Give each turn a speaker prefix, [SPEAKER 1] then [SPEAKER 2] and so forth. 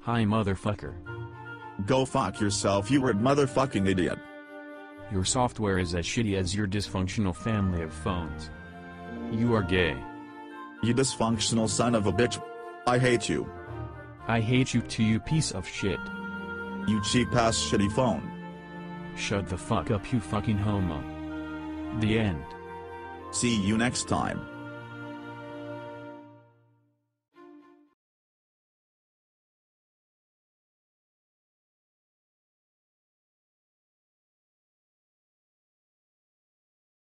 [SPEAKER 1] Hi motherfucker.
[SPEAKER 2] Go fuck yourself, you weird motherfucking idiot.
[SPEAKER 1] Your software is as shitty as your dysfunctional family of phones. You are gay.
[SPEAKER 2] You dysfunctional son of a bitch. I hate you.
[SPEAKER 1] I hate you too, you piece of shit.
[SPEAKER 2] You cheap ass shitty phone.
[SPEAKER 1] Shut the fuck up, you fucking homo. The end.
[SPEAKER 2] See you next time.